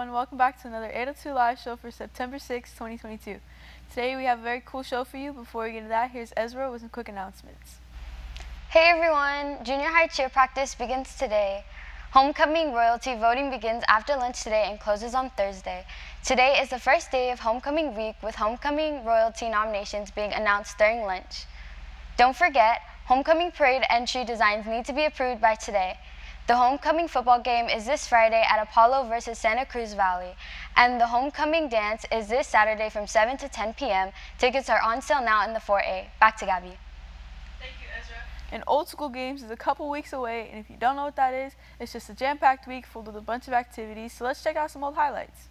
everyone, welcome back to another 802 Live show for September 6, 2022. Today we have a very cool show for you. Before we get into that, here's Ezra with some quick announcements. Hey everyone, junior high cheer practice begins today. Homecoming royalty voting begins after lunch today and closes on Thursday. Today is the first day of homecoming week with homecoming royalty nominations being announced during lunch. Don't forget, homecoming parade entry designs need to be approved by today. The homecoming football game is this Friday at Apollo versus Santa Cruz Valley, and the homecoming dance is this Saturday from 7 to 10 p.m. Tickets are on sale now in the 4A. Back to Gabby. Thank you, Ezra. And Old School Games is a couple weeks away, and if you don't know what that is, it's just a jam-packed week full of a bunch of activities. So let's check out some old highlights.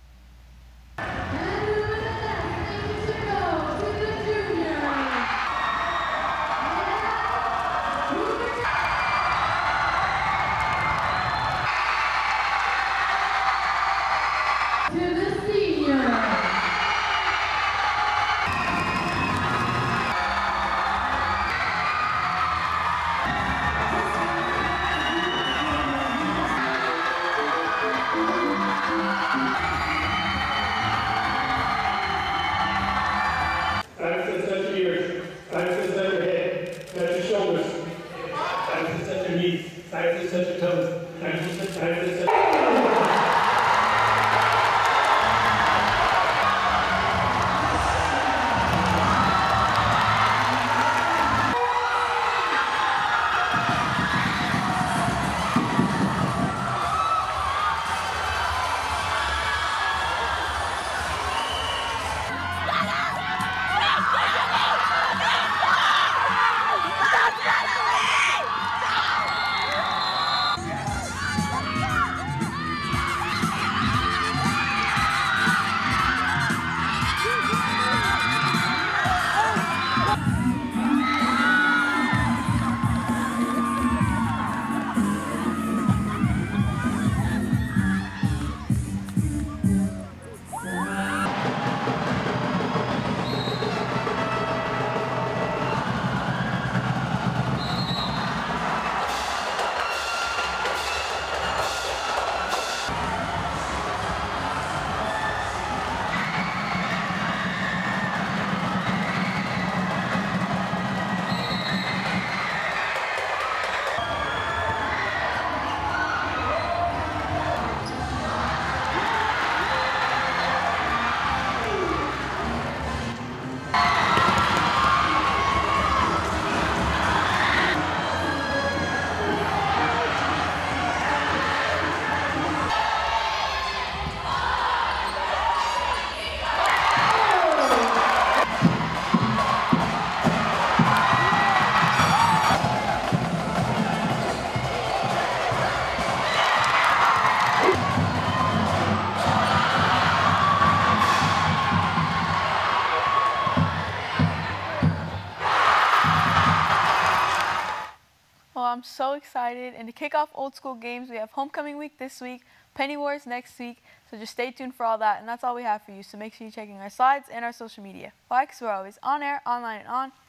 Well, I'm so excited, and to kick off Old School Games, we have Homecoming Week this week, Penny Wars next week, so just stay tuned for all that, and that's all we have for you, so make sure you're checking our slides and our social media. Why? Because we're always on air, online, and on